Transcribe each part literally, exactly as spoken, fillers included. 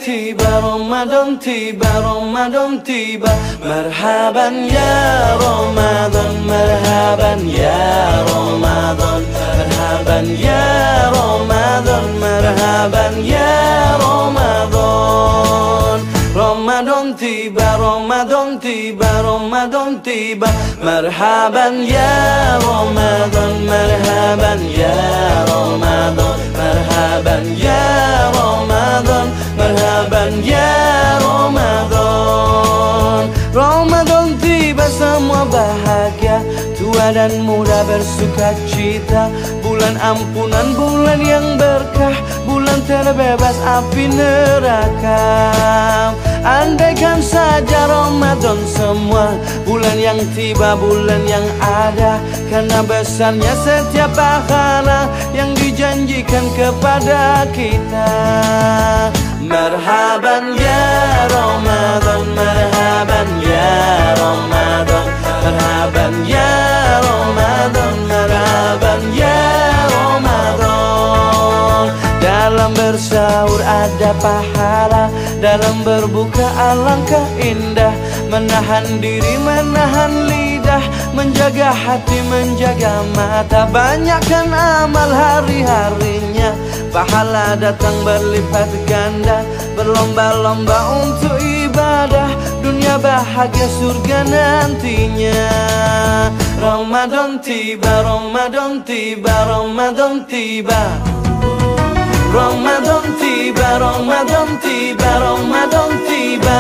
tiba, Ramadan tiba, Ramadan tiba. Marhaban ya Ramadan, marhaban ya Ramadan, marhaban ya Ramadan, marhaban ya Ramadan. Ramadan tiba, Ramadan tiba, Ramadan tiba. Marhaban ya Ramadan, marhaban ya Ramadan, marhaban ya Ramadan, marhaban ya Ramadan. Ramadan tiba, semua bahagia, tua dan muda bersuka cita. Bulan ampunan, bulan yang berkah, bulan terbebas api neraka. Andaikan saja Ramadan semua, bulan yang tiba, bulan yang ada. Karena besarnya setiap pahala yang dijanjikan kepada kita. Marhaban ya Ramadan, marhaban ya Ramadan, marhaban ya Ramadan, marhaban ya Ramadan. Dalam bersahur ada pahala, dalam berbuka alangkah indah. Menahan diri, menahan lidah, menjaga hati, menjaga mata. Banyakkan amal hari-harinya, pahala datang berlipat ganda. Berlomba-lomba untuk ibadah, dunia bahagia surga nantinya. Ramadan tiba, Ramadan tiba, Ramadan tiba. Ramadan tiba, Ramadan tiba, Ramadan tiba.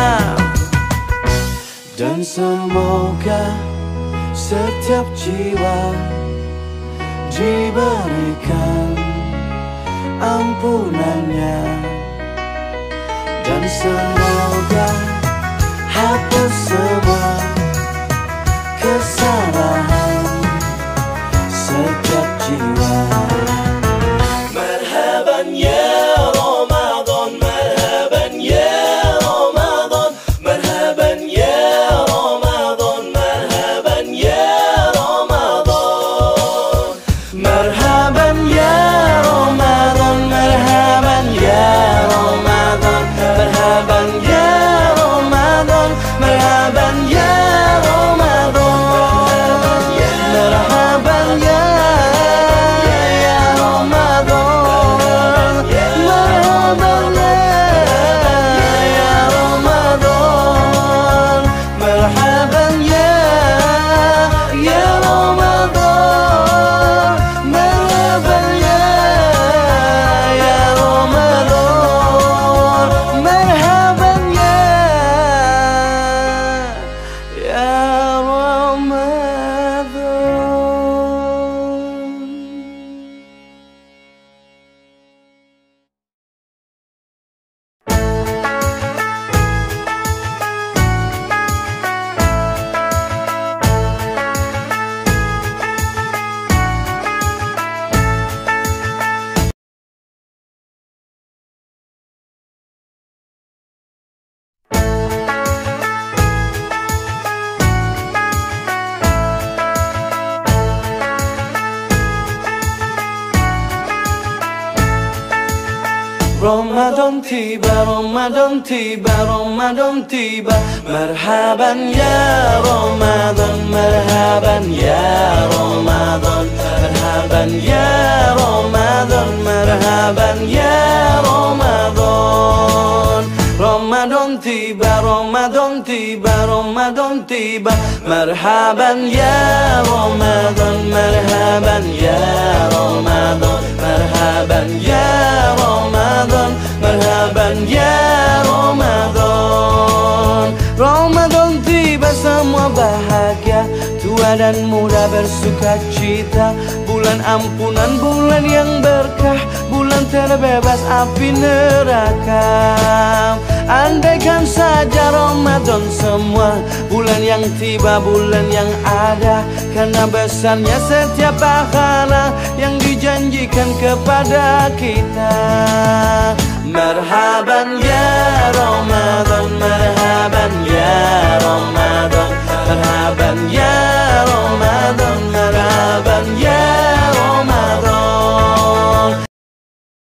Dan semoga setiap jiwa diberikan ampunannya. Dan semoga hapus semua kesalahan setiap jiwa. Marhaban ya Ramadan, marhaban ya Ramadan, marhaban ya Ramadan, marhaban ya Ramadan. Marhaban ya Ramadan, marhaban ya Ramadan, marhaban ya Ramadan, marhaban ya Ramadan, marhaban ya Ramadan tiba, Ramadan tiba, Ramadan tiba. Marhaban ya Ramadan, marhaban ya Ramadan, marhaban ya Ramadan, marhaban ya Ramadan. Ramadan tiba, Ramadan tiba, Ramadan tiba. Marhaban ya Ramadan, marhaban ya Ramadan, marhaban ya Ramadan, marhaban ya Ramadan. Ramadan tiba, semua bahagia, tua dan muda bersuka cita. Bulan ampunan, bulan yang berkah, bulan terbebas api neraka. Andaikan saja Ramadan semua, bulan yang tiba, bulan yang ada. Karena besarnya setiap pahala yang dijanjikan kepada kita. Marhaban ya Ramadan, marhaban